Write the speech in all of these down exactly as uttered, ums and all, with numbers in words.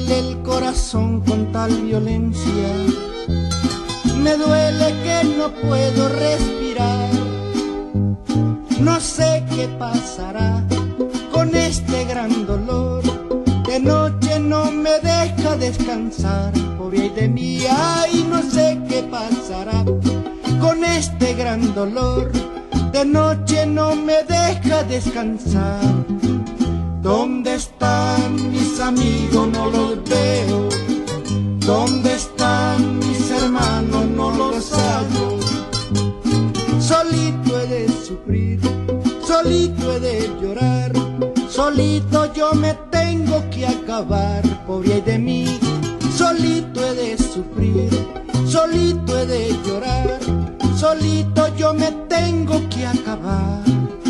duele el corazón con tal violencia, me duele que no puedo respirar. No sé qué pasará con este gran dolor, de noche no me deja descansar. Pobre ay de mí, ay, no sé qué pasará con este gran dolor, de noche no me deja descansar. ¿Dónde están mis amigos? No los veo. ¿Dónde están mis hermanos? No los hallo. Solito he de sufrir, solito he de llorar, solito yo me tengo que acabar. Pobre ay de mí, solito he de sufrir, solito he de llorar, solito yo me tengo que acabar.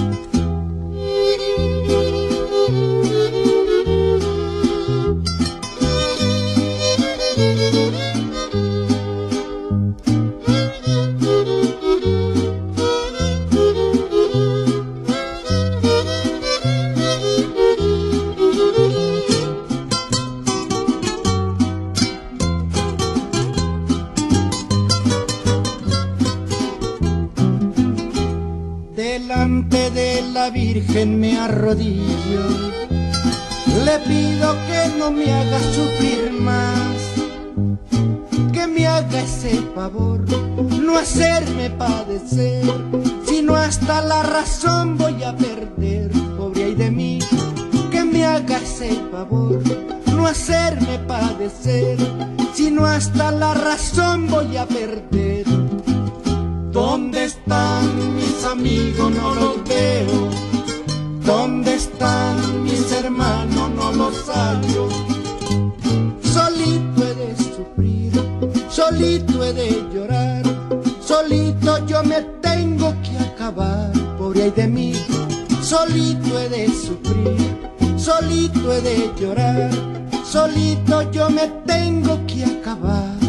Delante de la Virgen me arrodillo, le pido que no me haga sufrir más, que me haga ese favor, no hacerme padecer, sino hasta la razón voy a perder. Pobre ay de mí, que me haga ese favor, no hacerme padecer, sino hasta la razón voy a perder. ¿Dónde están mis amigos? No los veo. ¿Dónde están mis hermanos? No los hallo. Solito he de sufrir, solito he de llorar, solito yo me tengo que acabar. Pobre ay de mí, solito he de sufrir, solito he de llorar, solito yo me tengo que acabar.